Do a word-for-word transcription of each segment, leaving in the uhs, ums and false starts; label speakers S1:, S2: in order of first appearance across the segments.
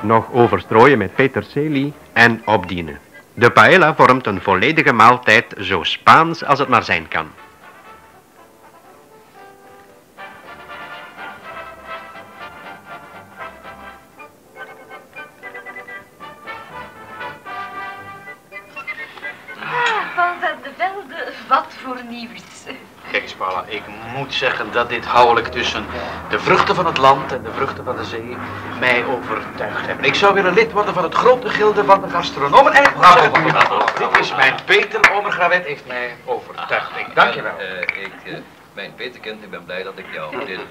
S1: nog overstrooien met peterselie en opdienen. De paella vormt een volledige maaltijd, zo Spaans als het maar zijn kan.
S2: Van der de Velde, wat voor nieuws.
S3: Kijk eens, Paula, ik moet zeggen dat dit huwelijk tussen de vruchten van het land en de vruchten van de zee mij overtuigd hebben. Ik zou willen lid worden van het grote gilde van de gastronomen. En ik moet zeggen, dit is mijn Peter, Omer Gravet heeft mij overtuigd. Ik dank je wel.
S4: Uh, ik, uh, mijn Peterkind, ik ben blij dat ik jou dit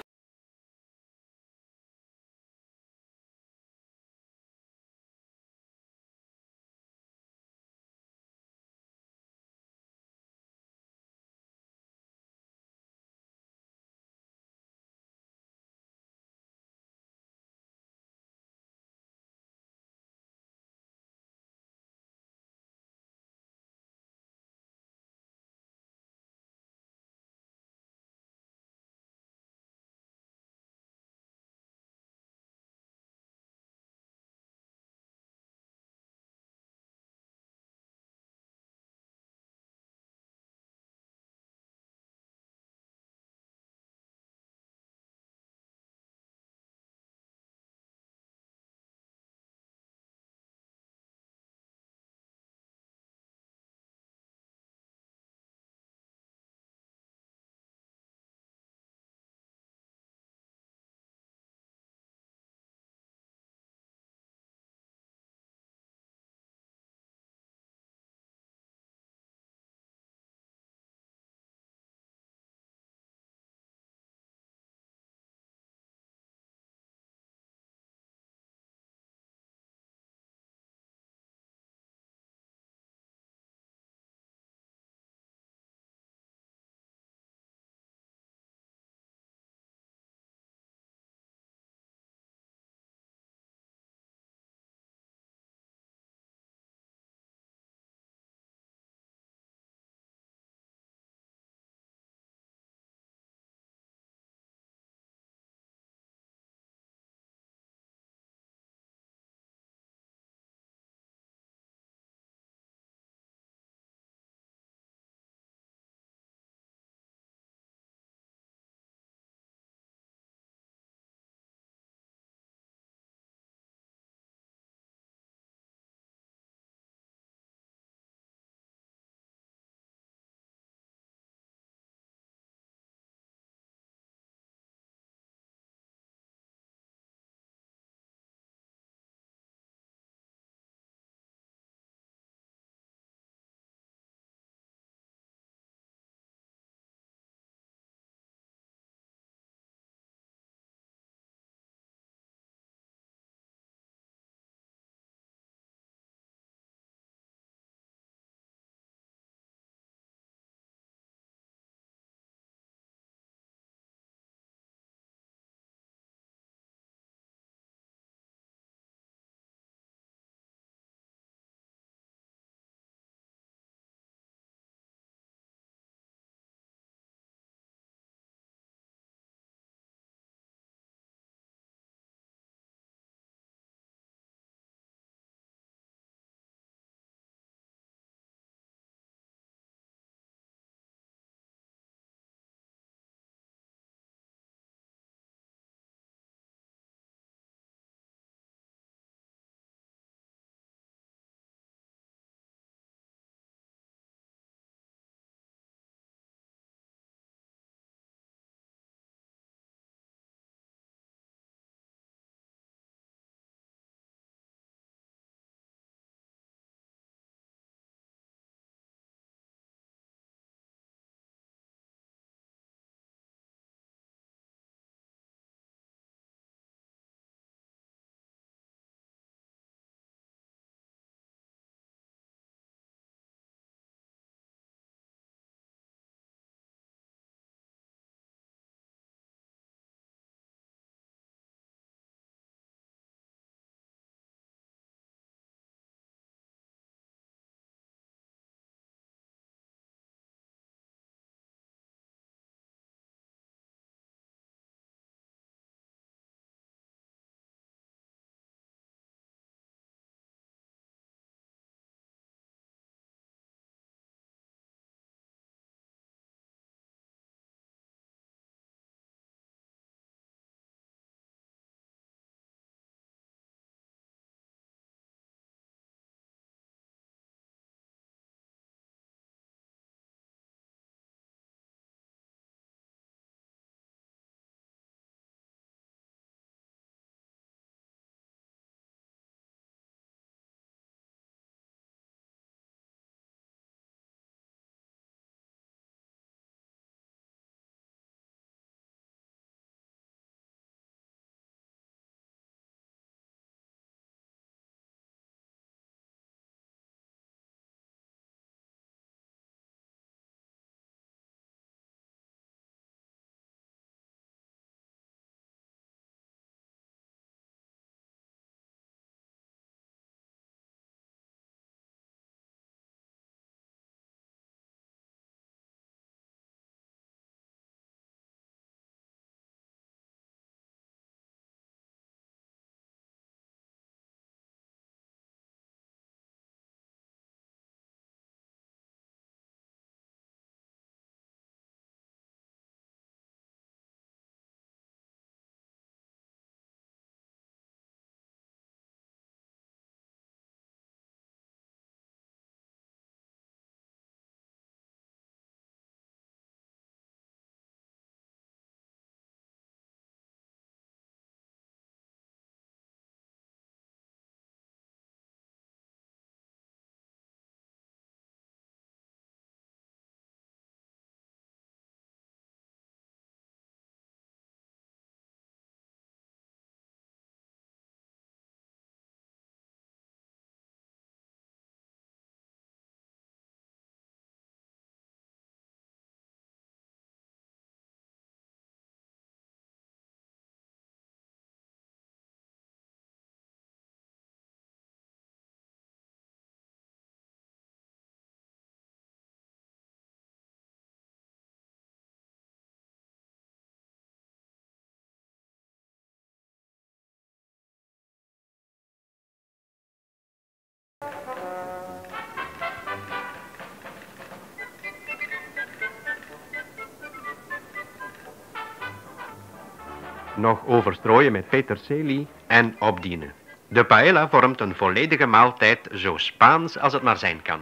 S1: Nog overstrooien met peterselie en opdienen. De paella vormt een volledige maaltijd, zo Spaans als het maar zijn kan.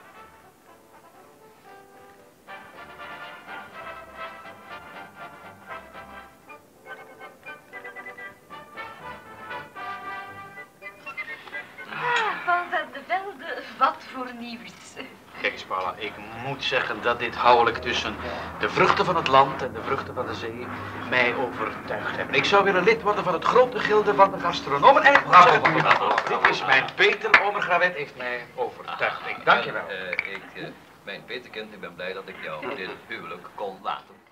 S2: Ah, Van der de Velde, wat voor nieuws.
S3: Kijk eens, Paula, ik moet zeggen dat dit huwelijk tussen de vruchten van het land en de vruchten van de zee mij overtuigd hebben. Ik zou willen lid worden van het grote gilde van de gastronomen. En ik moet zeggen, dit is mijn Peter, Omergravet heeft mij overtuigd. Ik dank je wel.
S4: Uh, ik, uh, mijn Peterkind, ik ben blij dat ik jou dit huwelijk kon laten.